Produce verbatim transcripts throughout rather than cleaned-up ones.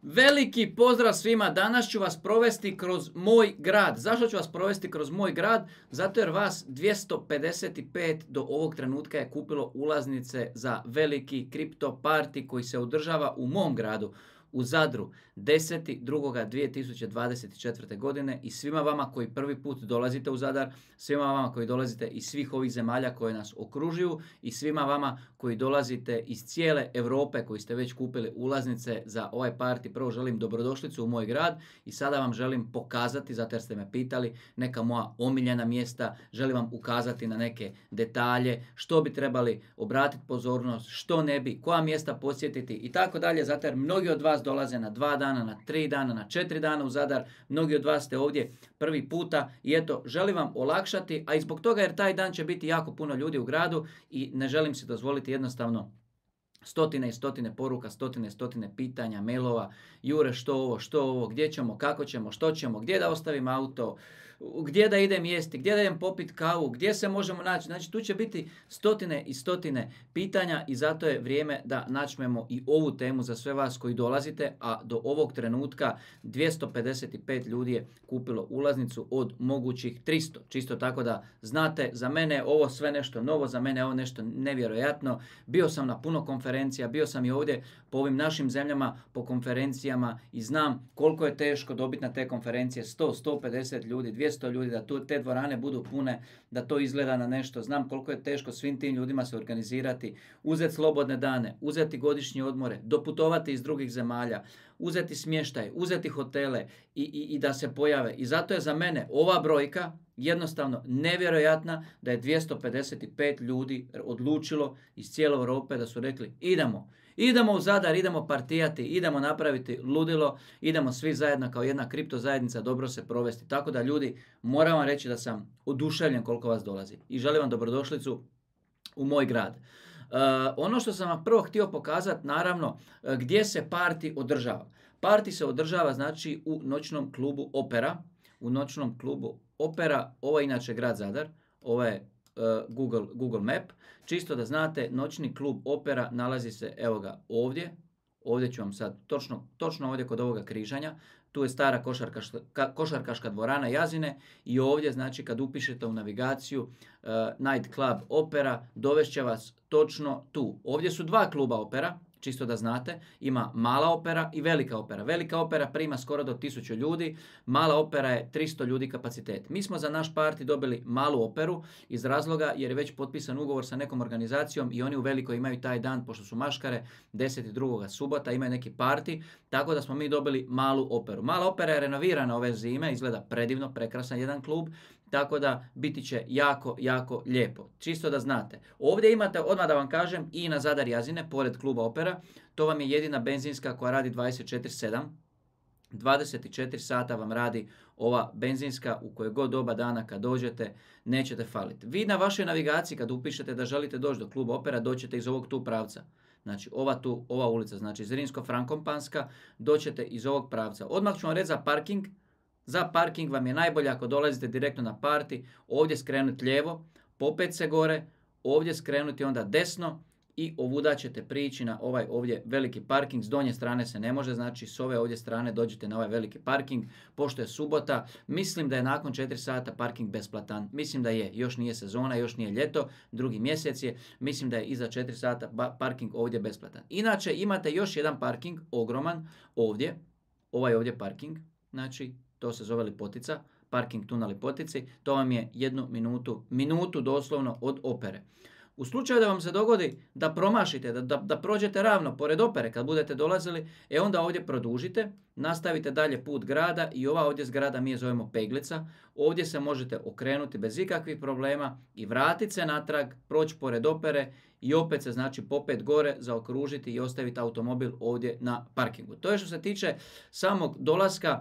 Veliki pozdrav svima, danas ću vas provesti kroz moj grad. Zašto ću vas provesti kroz moj grad? Zato jer vas dvjesto pedeset pet do ovog trenutka je kupilo ulaznice za veliki kripto party koji se održava u mom gradu, u Zadru, desetog drugog dvije tisuće dvadeset četvrte. godine i svima vama koji prvi put dolazite u Zadar, svima vama koji dolazite iz svih ovih zemalja koje nas okružuju i svima vama koji dolazite iz cijele Europe koji ste već kupili ulaznice za ovaj party. Prvo želim dobrodošlicu u moj grad i sada vam želim pokazati, zato jer ste me pitali, neka moja omiljena mjesta, želim vam ukazati na neke detalje, što bi trebali obratiti pozornost, što ne bi, koja mjesta posjetiti i tako dalje, zato jer mnogi od vas dolaze na dva dana, na tri dana, na četiri dana u Zadar. Mnogi od vas ste ovdje prvi puta i eto, želim vam olakšati, a i zbog toga jer taj dan će biti jako puno ljudi u gradu i ne želim si dozvoliti jednostavno stotine i stotine poruka, stotine i stotine pitanja, mailova, Jure što ovo, što ovo, gdje ćemo, kako ćemo, što ćemo, gdje da ostavim auto, gdje da idem jesti, gdje da idem popit kavu, gdje se možemo naći. Znači tu će biti stotine i stotine pitanja i zato je vrijeme da načnemo i ovu temu za sve vas koji dolazite, a do ovog trenutka dvjesto pedeset pet ljudi je kupilo ulaznicu od mogućih tristo. Čisto tako da znate, za mene je ovo sve nešto novo, za mene je ovo nešto nevjerojatno. Bio sam na puno konferencija, bio sam i ovdje po ovim našim zemljama, po konferencijama i znam koliko je teško dobiti na te konferencije sto, sto pedeset ljudi, dvjesto ljudi, da tu, te dvorane budu pune, da to izgleda na nešto. Znam koliko je teško svim tim ljudima se organizirati, uzeti slobodne dane, uzeti godišnje odmore, doputovati iz drugih zemalja, uzeti smještaj, uzeti hotele i, i, i da se pojave. I zato je za mene ova brojka jednostavno nevjerojatna da je dvjesto pedeset pet ljudi odlučilo iz cijele Europe da su rekli idemo. Idemo u Zadar, idemo partijati, idemo napraviti ludilo, idemo svi zajedno kao jedna kripto zajednica dobro se provesti. Tako da ljudi, moram vam reći da sam oduševljen koliko vas dolazi i želim vam dobrodošlicu u moj grad. Uh, ono što sam vam prvo htio pokazati, naravno, uh, gdje se party održava. Party se održava znači u noćnom klubu Opera, u noćnom klubu Opera, ovo je inače grad Zadar, ovo je uh, Google, Google Map. Čisto da znate, noćni klub Opera nalazi se, evo ga, ovdje. Ovdje ću vam sad, točno, točno ovdje kod ovoga križanja. Tu je stara košarkaška, košarkaška dvorana Jazine i ovdje, znači, kad upišete u navigaciju uh, Night Club Opera, dovešće vas točno tu. Ovdje su dva kluba Opera. Čisto da znate, ima mala opera i velika opera. Velika opera prima skoro do tisuću ljudi, mala opera je tristo ljudi kapacitet. Mi smo za naš party dobili malu operu iz razloga jer je već potpisan ugovor sa nekom organizacijom i oni u velikoj imaju taj dan, pošto su maškare, deset drugog subota, imaju neki party, tako da smo mi dobili malu operu. Mala opera je renovirana ove zime, izgleda predivno, prekrasan jedan klub, tako da biti će jako, jako lijepo. Čisto da znate. Ovdje imate, odmah da vam kažem, i na Zadar Jazine, pored kluba Opera. To vam je jedina benzinska koja radi dvadeset četiri sedam. dvadeset četiri sata vam radi ova benzinska, u koje god doba dana kad dođete nećete faliti. Vi na vašoj navigaciji kad upišete da želite doći do kluba Opera, doćete iz ovog tu pravca. Znači ova tu, ova ulica, znači Zrinsko-Frankompanska, doćete iz ovog pravca. Odmah ću vam reći za parking. Za parking vam je najbolje ako dolazite direktno na party, ovdje skrenuti lijevo, popet se gore, ovdje skrenuti onda desno i ovuda ćete prići na ovaj ovdje veliki parking. S donje strane se ne može, znači s ove ovdje strane dođete na ovaj veliki parking. Pošto je subota, mislim da je nakon četiri sata parking besplatan. Mislim da je, još nije sezona, još nije ljeto, drugi mjesec je, mislim da je iza četiri sata parking ovdje besplatan. Inače imate još jedan parking, ogroman, ovdje, ovaj ovdje parking, znači to se zove Lipotica, parking tu na Lipotici, to vam je jednu minutu, minutu doslovno od opere. U slučaju da vam se dogodi da promašite, da, da, da prođete ravno pored opere kad budete dolazili, e onda ovdje produžite, nastavite dalje put grada i ova ovdje zgrada mi je zovemo Peglica. Ovdje se možete okrenuti bez ikakvih problema i vratiti se natrag, proći pored opere i opet se znači popet gore zaokružiti i ostaviti automobil ovdje na parkingu. To je što se tiče samog dolaska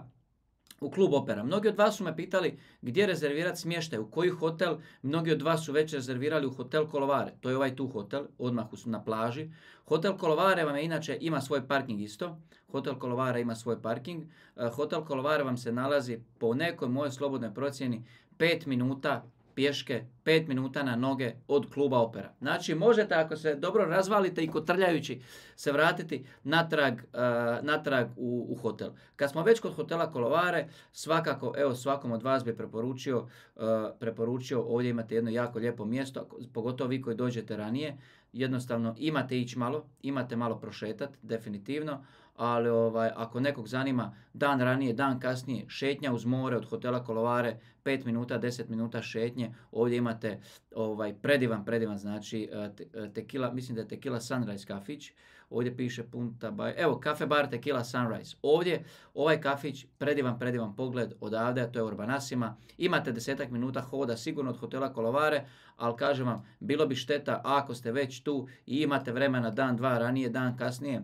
u klub Opera. Mnogi od vas su me pitali gdje rezervirati smještaj, u koji hotel. Mnogi od vas su već rezervirali u hotel Kolovare. To je ovaj tu hotel, odmah na plaži. Hotel Kolovare vam je inače, ima svoj parking isto. Hotel Kolovare ima svoj parking. Hotel Kolovare vam se nalazi po nekoj mojoj slobodnoj procjeni pet minuta pješke, pet minuta na noge od kluba Opera. Znači možete ako se dobro razvalite i kotrljajući se vratiti natrag, uh, natrag u, u hotel. Kad smo već kod hotela Kolovare, svakako, evo svakom od vas bi preporučio, uh, preporučio, ovdje imate jedno jako lijepo mjesto, pogotovo vi koji dođete ranije, jednostavno imate ići malo, imate malo prošetati, definitivno, ali ovaj, ako nekog zanima dan ranije, dan kasnije, šetnja uz more od hotela Kolovare, pet minuta, deset minuta šetnje, ovdje imate ovaj, predivan, predivan, znači te, tequila, mislim da je Tequila Sunrise kafić, ovdje piše Punta Bay, evo, Cafe Bar Tequila Sunrise, ovdje ovaj kafić, predivan, predivan pogled odavde, to je Urbanasima, imate desetak minuta hoda sigurno od hotela Kolovare, ali kažem vam, bilo bi šteta ako ste već tu i imate vremena dan, dva ranije, dan kasnije,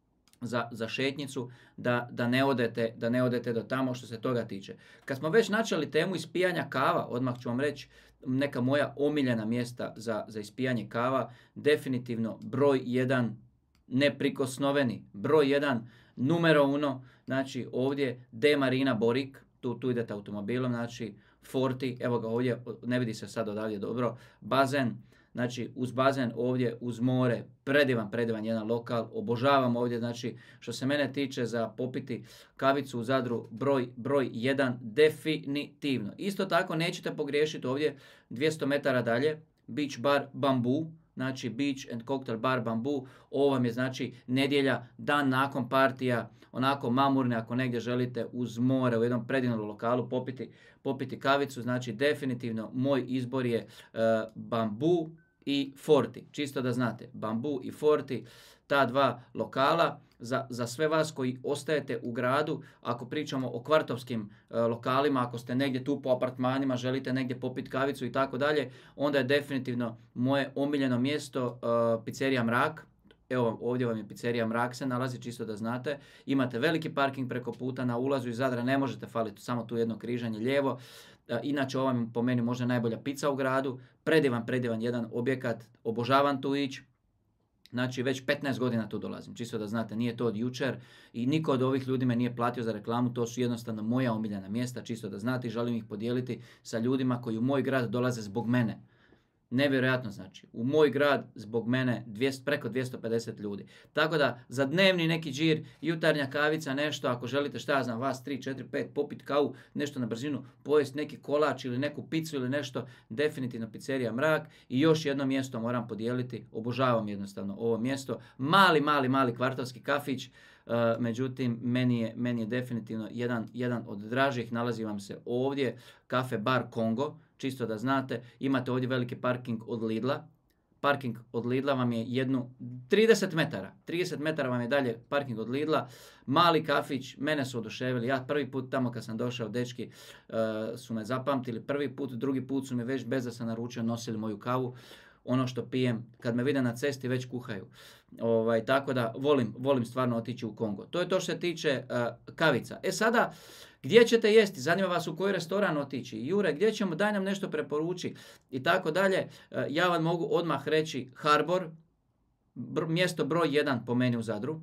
Za, za šetnicu, da, da, ne odete, da ne odete do tamo što se toga tiče. Kad smo već načeli temu ispijanja kava, odmah ću vam reći neka moja omiljena mjesta za, za ispijanje kava, definitivno broj jedan, neprikosnoveni, broj jedan, numero uno, znači ovdje De Marina Borik, tu, tu idete automobilom, znači Forti, evo ga ovdje, ne vidi se sad odavdje dobro, bazen, znači uz bazen ovdje, uz more, predivan, predivan jedan lokal, obožavam ovdje, znači što se mene tiče za popiti kavicu u Zadru, broj, broj jedan, definitivno. Isto tako nećete pogriješiti ovdje dvjesto metara dalje, Beach Bar Bamboo, znači Beach and Cocktail Bar Bamboo, ovo vam je znači nedjelja, dan nakon partija, onako mamurne ako negdje želite uz more u jednom predivnom lokalu popiti, popiti kavicu, znači definitivno moj izbor je uh, Bamboo i Forti, čisto da znate, Bamboo i Forti, ta dva lokala, za, za sve vas koji ostajete u gradu, ako pričamo o kvartovskim uh, lokalima, ako ste negdje tu po apartmanima, želite negdje popiti kavicu i tako dalje, onda je definitivno moje omiljeno mjesto uh, Pizzerija Mrak. Evo ovdje vam je Pizzerija Mrak se nalazi, čisto da znate. Imate veliki parking preko puta, na ulazu iz Zadra ne možete faliti, samo tu jedno križanje lijevo. E, inače, ovo vam je po meni možda najbolja pizza u gradu. Predivan, predivan jedan objekat, obožavam tu ići. Znači, već petnaest godina tu dolazim, čisto da znate, nije to od jučer i niko od ovih ljudi me nije platio za reklamu, to su jednostavno moja omiljena mjesta, čisto da znate i želim ih podijeliti sa ljudima koji u moj grad dolaze zbog mene. Nevjerojatno znači, u moj grad zbog mene dvjesto, preko dvjesto pedeset ljudi. Tako da za dnevni neki džir, jutarnja kavica, nešto, ako želite šta ja znam, vas tri, četiri, pet, popit kavu, nešto na brzinu, pojesti neki kolač ili neku picu ili nešto, definitivno Pizzerija Mrak. I još jedno mjesto moram podijeliti, obožavam jednostavno ovo mjesto, mali, mali, mali kvartovski kafić, uh, međutim meni je, meni je definitivno jedan, jedan od dražih, nalazi vam se ovdje, Cafe Bar Kongo. Čisto da znate, imate ovdje veliki parking od Lidla. Parking od Lidla vam je jednu trideset metara. trideset metara vam je dalje parking od Lidla. Mali kafić, mene su oduševili. Ja prvi put tamo kad sam došao, dečki uh, su me zapamtili. Prvi put, drugi put su mi već bez da sam naručio nosili moju kavu. Ono što pijem, kad me vide na cesti već kuhaju. Ovaj, tako da volim, volim stvarno otići u Kongo. To je to što se tiče uh, kavica. E sada, gdje ćete jesti? Zanima vas u koji restoran otići? Jure, gdje ćemo? Daj nam nešto preporuči. I tako dalje. Uh, ja vam mogu odmah reći Harbor, br- mjesto broj jedan po meni u Zadru.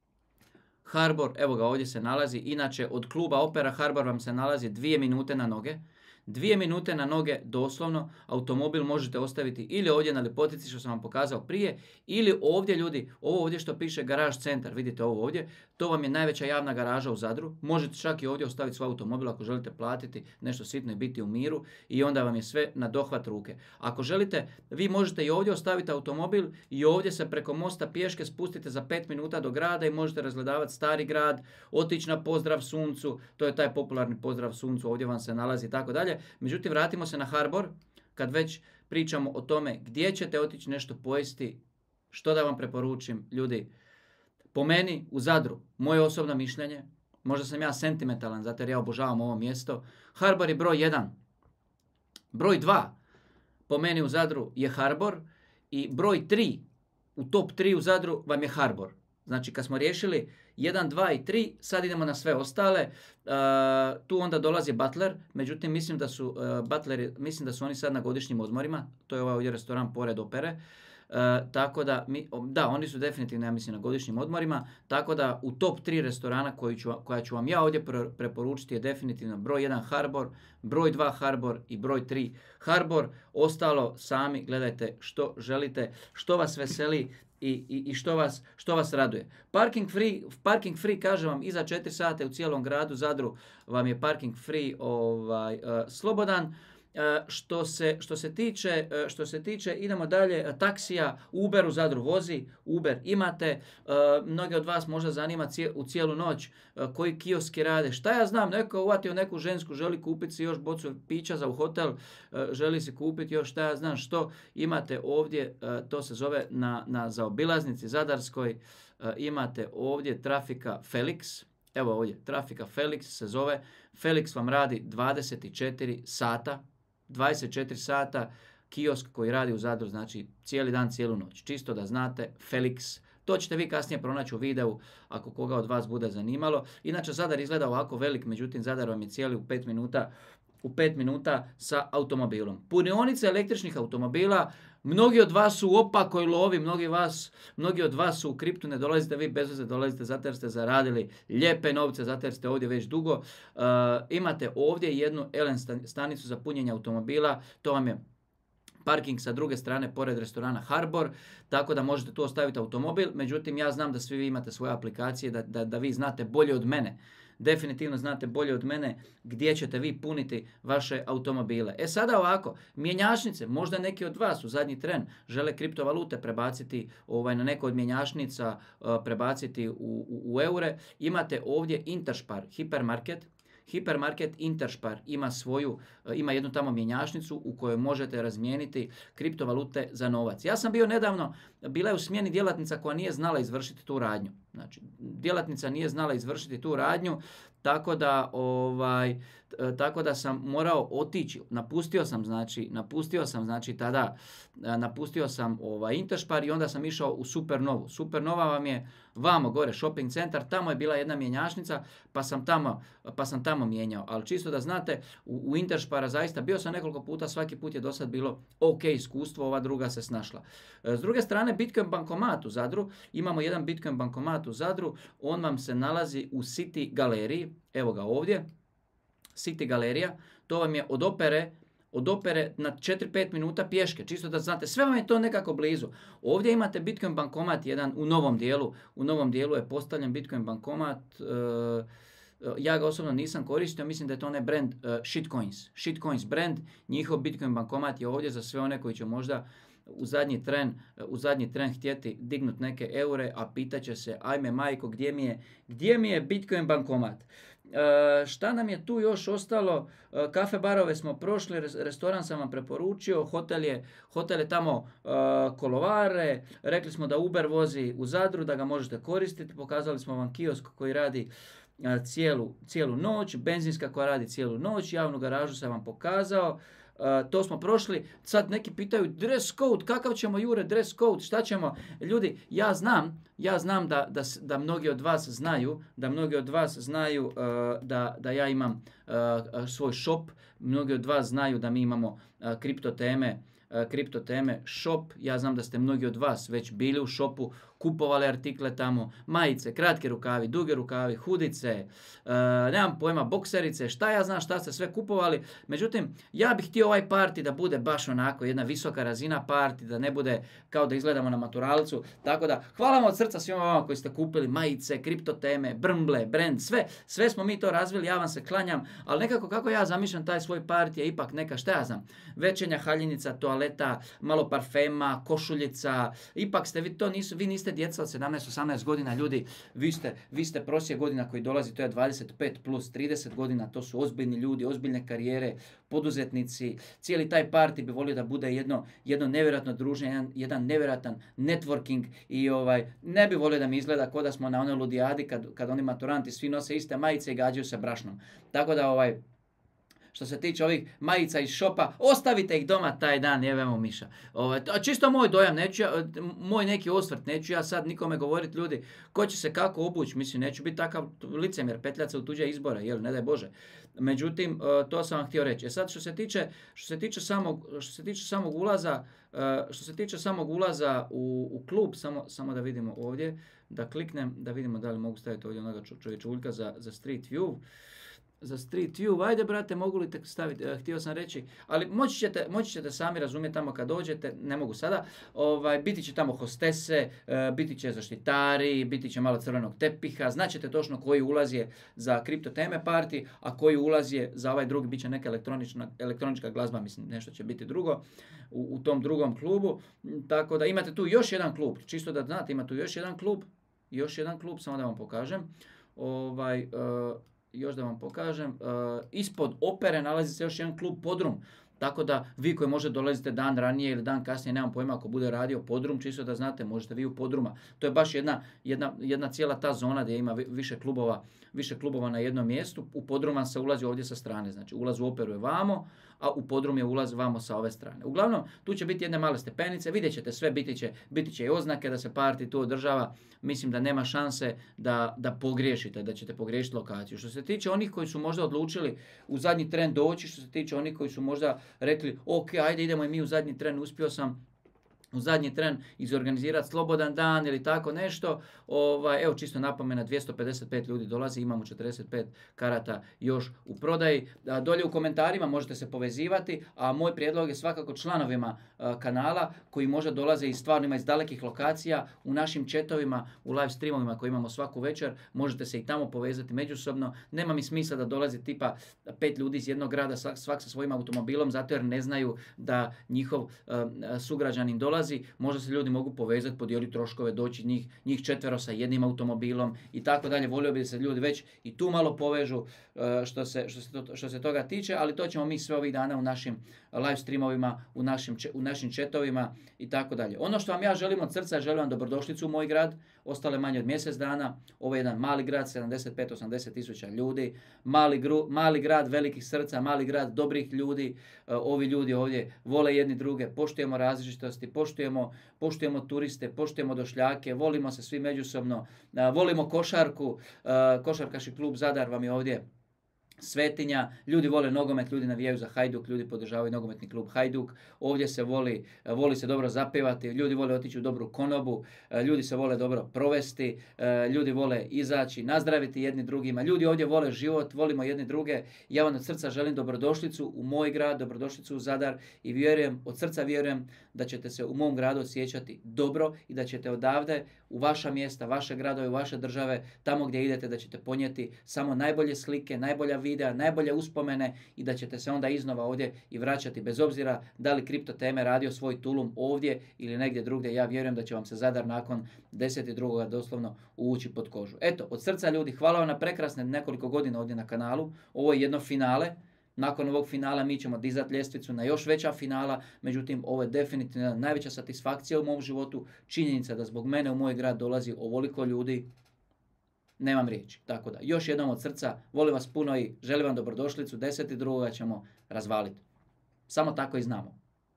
Harbor, evo ga ovdje se nalazi. Inače, od kluba Opera Harbor vam se nalazi dvije minute na noge. Dvije minute na noge doslovno, automobil možete ostaviti ili ovdje na ljepotici što sam vam pokazao prije, ili ovdje ljudi, ovo ovdje što piše garaž centar, vidite ovo ovdje, to vam je najveća javna garaža u Zadru, možete čak i ovdje ostaviti svoj automobil ako želite platiti nešto sitno i biti u miru i onda vam je sve na dohvat ruke. Ako želite, vi možete i ovdje ostaviti automobil i ovdje se preko mosta pješke spustite za pet minuta do grada i možete razgledavati stari grad, otići na pozdrav suncu, to je taj popularni pozdrav suncu, ovdje vam se nalazi i tako dalje. Međutim, vratimo se na Harbor, kad već pričamo o tome gdje ćete otići nešto pojesti, što da vam preporučim, ljudi. Po meni, u Zadru, moje osobno mišljenje, možda sam ja sentimentalan, zato jer ja obožavam ovo mjesto, Harbor je broj jedan. Broj dva, po meni u Zadru je Harbor i broj tri, u top tri u Zadru vam je Harbor. Znači, kad smo riješili jedan, dva i tri, sad idemo na sve ostale. Uh, tu onda dolazi Butler, međutim mislim da su uh, Butleri, mislim da su oni sad na godišnjim odmorima. To je ovaj ovdje restoran pored Opere. Uh, tako da, mi, da, oni su definitivno, ja mislim, na godišnjim odmorima, tako da u top tri restorana koji ću, koja ću vam ja ovdje pre, preporučiti je definitivno broj jedan Harbor, broj dva Harbor i broj tri Harbor. Ostalo sami gledajte što želite, što vas veseli i, i, i što, vas, što vas raduje. Parking free, parking free kaže vam iza četiri sata u cijelom gradu Zadru vam je parking free ovaj, uh, slobodan. Uh, što, se, što, se tiče, uh, što se tiče, idemo dalje, uh, taksija, Uber u Zadru vozi, Uber imate, uh, mnogi od vas možda zanima cije, u cijelu noć uh, koji kioski rade, šta ja znam, neko uvatio neku žensku, želi kupiti si još bocu pića za u hotel, uh, želi si kupiti još šta ja znam što, imate ovdje, uh, to se zove na, na zaobilaznici Zadarskoj, uh, imate ovdje Trafika Felix. Evo ovdje, Trafika Felix se zove, Felix vam radi dvadeset četiri sata, dvadeset četiri sata, kiosk koji radi u Zadru, znači cijeli dan, cijelu noć. Čisto da znate, Felix, to ćete vi kasnije pronaći u videu ako koga od vas bude zanimalo. Inače, Zadar izgleda ovako velik, međutim Zadar vam je cijeli u pet minuta, u pet minuta sa automobilom. Punionice električnih automobila, mnogi od vas su u opakoj lovi, mnogi, vas, mnogi od vas su u kriptu, ne dolazite vi bez veze, dolazite zato jer ste zaradili lijepe novce, zato jer ste ovdje već dugo. Uh, imate ovdje jednu L N stanicu za punjenje automobila, to vam je parking sa druge strane pored restorana Harbor, tako da možete tu ostaviti automobil, međutim ja znam da svi vi imate svoje aplikacije, da, da, da vi znate bolje od mene. Definitivno znate bolje od mene gdje ćete vi puniti vaše automobile. E sada ovako, mjenjačnice, možda neki od vas u zadnji tren žele kriptovalute prebaciti ovaj, na neko od mjenjačnica, uh, prebaciti u, u, u eure. Imate ovdje Interspar, hipermarket. Hipermarket Interspar ima svoju, ima jednu tamo mjenjačnicu u kojoj možete razmijeniti kriptovalute za novac. Ja sam bio nedavno, bila je u smjeni djelatnica koja nije znala izvršiti tu radnju. Znači, djelatnica nije znala izvršiti tu radnju, tako da ovaj tako da sam morao otići. Napustio sam znači, napustio sam znači tada napustio sam ovaj Interspar i onda sam išao u Supernovu. Supernova vam je vamo gore shopping centar, tamo je bila jedna mjenjačnica, pa sam tamo pa sam tamo mijenjao. Ali čisto da znate, u, u Interspara zaista bio sam nekoliko puta, svaki put je do sad bilo ok iskustvo, ova druga se snašla. S druge strane, Bitcoin bankomat u Zadru, imamo jedan Bitcoin bankomat u Zadru, on vam se nalazi u City galeriji, evo ga ovdje, City galerija, to vam je od opere, od opere na četiri pet minuta pješke, čisto da znate, sve vam je to nekako blizu. Ovdje imate Bitcoin bankomat jedan u novom dijelu, u novom dijelu je postavljen Bitcoin bankomat, uh, ja ga osobno nisam koristio, mislim da je to onaj brand uh, Shitcoins, Shitcoins brand, njihov Bitcoin bankomat je ovdje za sve one koji će možda u zadnji tren, u zadnji tren htjeti dignut neke eure, a pitaće se, ajme majko, gdje mi je, gdje mi je Bitcoin bankomat? E, šta nam je tu još ostalo? E, kafe barove smo prošli, restoran sam vam preporučio, hotel je, hotel je tamo e, Kolovare, rekli smo da Uber vozi u Zadru, da ga možete koristiti, pokazali smo vam kiosk koji radi e, cijelu, cijelu noć, benzinska koja radi cijelu noć, javnu garažu sam vam pokazao. Uh, to smo prošli, sad neki pitaju dress code, kakav ćemo Jure dress code, šta ćemo, ljudi, ja znam, ja znam da, da, da mnogi od vas znaju, da mnogi od vas znaju uh, da, da ja imam uh, svoj shop, mnogi od vas znaju da mi imamo uh, kripto teme, uh, kripto teme shop, ja znam da ste mnogi od vas već bili u shopu, kupovali artikle tamo, majice, kratke rukavi, duge rukavi, hudice, uh, nemam pojma, bokserice, šta ja znam šta ste sve kupovali. Međutim, ja bih htio ovaj party da bude baš onako jedna visoka razina party, da ne bude kao da izgledamo na maturalcu. Tako da, hvala vam od srca svima vama koji ste kupili majice, kripto teme, brmble, brand, sve, sve smo mi to razvili, ja vam se klanjam, ali nekako kako ja zamišljam taj svoj party je ipak neka, šta ja znam, večernja haljinica, toaleta, malo parfema, košuljica, ipak ste vi to nisu, vi niste djeca od sedamnaest osamnaest godina, ljudi, vi ste, vi ste prosjek godina koji dolazi, to je dvadeset pet plus trideset godina, to su ozbiljni ljudi, ozbiljne karijere, poduzetnici, cijeli taj party bi volio da bude jedno, jedno nevjerojatno druženje, jedan, jedan nevjerojatan networking i ovaj, ne bi volio da mi izgleda kao da smo na onoj ludijadi kad, kad oni maturanti svi nose iste majice i gađaju se brašnom. Tako da ovaj, što se tiče ovih majica iz šopa, ostavite ih doma taj dan, jebemo miša. Ovaj, a čisto moj dojam, neću ja, moj neki osvrt, neću ja sad nikome govoriti ljudi ko će se kako obući, mislim, neću biti takav licemjer, petljat se u tuđe izbore, jel, ne daj Bože. Međutim, to sam vam htio reći. E sad, što se tiče, što se tiče samog, što se tiče samog ulaza, što se tiče samog ulaza u, u klub, samo, samo da vidimo ovdje, da kliknem, da vidimo da li mogu staviti ovdje onoga čovječuljka za, za Street View. Za Street View, ajde brate, mogu li te staviti, e, htio sam reći, ali moći ćete, moći ćete sami razumjeti tamo kad dođete, ne mogu sada, ovaj, biti će tamo hostese, e, biti će zaštitari, biti će malo crvenog tepiha, znaćete točno koji ulaz je za kripto teme party, a koji ulaz je za ovaj drugi, bit će neka elektronična, elektronička glazba, mislim nešto će biti drugo u, u tom drugom klubu, tako da imate tu još jedan klub, čisto da znate, ima tu još jedan klub, još jedan klub, samo da vam pokažem, ovaj, e, još da vam pokažem, uh, ispod opere nalazi se još jedan klub Podrum, tako da vi koji možete dolazite dan ranije ili dan kasnije, nemam pojma ako bude radio Podrum, čisto da znate, možete vi u Podruma. To je baš jedna, jedna, jedna cijela ta zona gdje ima više klubova, više klubova na jednom mjestu. U Podrum vam se ulazi ovdje sa strane, znači ulaz u operu je vamo, a u Podrum je ulaz vamo sa ove strane. Uglavnom, tu će biti jedne male stepenice, vidjet ćete sve, biti će, biti će i oznake da se party tu održava. Mislim da nema šanse da, da pogriješite, da ćete pogriješiti lokaciju. Što se tiče onih koji su možda odlučili u zadnji tren doći, što se tiče onih koji su možda rekli, ok, ajde idemo i mi u zadnji tren, uspio sam u zadnji tren izorganizirati slobodan dan ili tako nešto. Ovaj, evo čisto napomena, dvjesto pedeset pet ljudi dolazi, imamo četrdeset pet karata još u prodaji. A, dolje u komentarima možete se povezivati, a moj prijedlog je svakako članovima a, kanala koji možda dolaze iz stvarno ima iz dalekih lokacija, u našim chatovima, u live streamovima koje imamo svaku večer, možete se i tamo povezati međusobno. Nema mi smisla da dolazi tipa pet ljudi iz jednog grada, svak, svak sa svojim automobilom, zato jer ne znaju da njihov a, sugrađanin dolazi. Možda se ljudi mogu povezati, podijeliti troškove, doći njih, njih četvero sa jednim automobilom i tako dalje. Volio bi da se ljudi već i tu malo povežu što se, što se, to, što se toga tiče, ali to ćemo mi sve ovih dana u našim live streamovima, u našim, u našim chatovima i tako dalje. Ono što vam ja želim od srca, želim vam dobrodošlicu u moj grad, ostale manje od mjesec dana. Ovo je jedan mali grad, sedamdeset pet do osamdeset tisuća ljudi, mali, gru, mali grad velikih srca, mali grad dobrih ljudi. Ovi ljudi ovdje vole jedni druge, poštujemo različitosti, poštujemo, poštujemo turiste, poštujemo došljake, volimo se svi međusobno, volimo košarku, košarkaški klub Zadar vam je ovdje svetinja, ljudi vole nogomet, ljudi navijaju za Hajduk, ljudi podržavaju nogometni klub Hajduk, ovdje se voli, voli se dobro zapevati, ljudi vole otići u dobru konobu, ljudi se vole dobro provesti, ljudi vole izaći, nazdraviti jedni drugima, ljudi ovdje vole život, volimo jedni druge. Ja vam od srca želim dobrodošlicu u moj grad, dobrodošlicu u Zadar i vjerujem, od srca vjerujem da ćete se u mom gradu osjećati dobro i da ćete odavde u vaša mjesta, vaše gradove, u vaše države, tamo gdje idete, da ćete ponijeti samo najbolje slike, najbolja videa, najbolje uspomene i da ćete se onda iznova ovdje i vraćati bez obzira da li kripto teme radio svoj tulum ovdje ili negdje drugdje. Ja vjerujem da će vam se Zadar nakon deset drugoga doslovno uvući pod kožu. Eto, od srca ljudi, hvala vam na prekrasne nekoliko godina ovdje na kanalu. Ovo je jedno finale. Nakon ovog finala mi ćemo dizati ljestvicu na još veća finala, međutim ovo je definitivno najveća satisfakcija u mom životu, činjenica da zbog mene u moj grad dolazi ovoliko ljudi, nemam riječi. Tako da, još jednom od srca, volim vas puno i želim vam dobrodošlicu, deset drugoga ćemo razvaliti. Samo tako i znamo.